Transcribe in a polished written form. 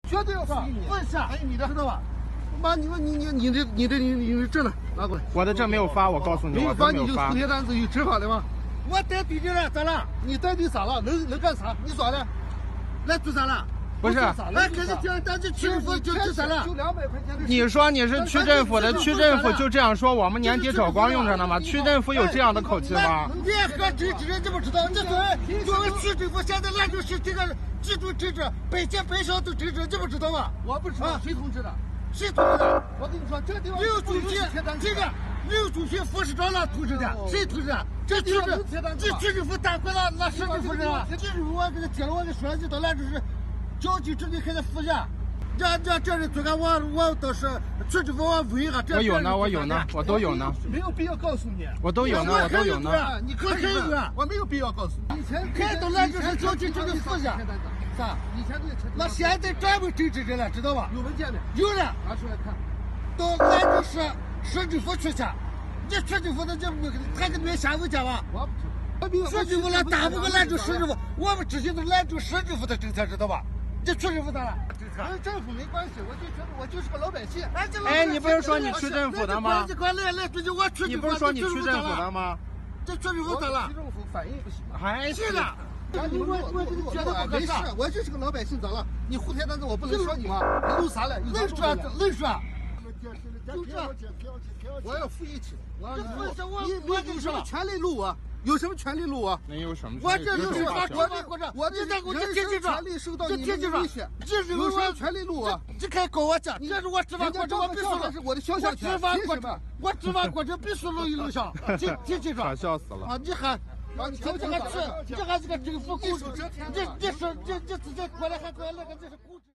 绝对要付给你，问下，还有你的，知道吧？妈，你的证呢？拿过来。 我的证没有发，我告诉你， 没有发你就发胡贴单子有执法的吗？我带队的了，咋了？你带队咋了？能干啥？你咋了？来做啥了？ 不是， 哎，可是这单子区政府就啥了？就200块钱。 你说你是区政府的，区政府就这样说，我们年底找光用着呢吗？区政府有这样的口气吗？ 联合执制你不知道？这作为区政府现在兰州市这个制度执制，北京北上都执制，你不知道吗？我不知道，谁通知的？谁通知的？我跟你说，这个地方刘主席，这个刘主席副市长那通知的，谁通知的？这区政府单管了，那市政府人啊，市政府我给他接了，我给说，你到兰州市。 交警证明还得付钱，让这人做个我倒是区政府我问一下， 我有呢，我有呢，我都有呢， 没有必要告诉你， 我都有呢，我都有呢。 你可以问，我没有必要告诉你。以前开到兰州市交警证明付钱，啥？以前都是那现在专门整治人了，知道吧？有文件没？有了，拿出来看。到兰州市市政府去钱，你市政府的这还给你们下文件吗？我不知道。市政府那大部分兰州市政府，我们执行的兰州市政府的政策，知道吧？ 这区政府咋了？跟政府没关系，我就觉得我就是个老百姓。 哎，你不是说你区政府的吗？ 你快来，我区政府。 你不是说你区政府的吗？ 这区政府咋了？ 区政府反应不行。 还是的。我这个觉得不合适。我就是个老百姓，咋了？你胡贴单子，我不能说你吗？你弄啥了？能说。就这。我要负一起。我有什么权利录我？ 有什么权利录我？ 没有什么。 我这就是我这人身权利受到你的威胁，这是有什么权利录我？你看告我去，这是我执法过程，我必须录。是我的肖像权。我执法过程必须录一录像，记住。 可笑死了。 啊，你还这个政府公，你自己过来还管那个这是公职。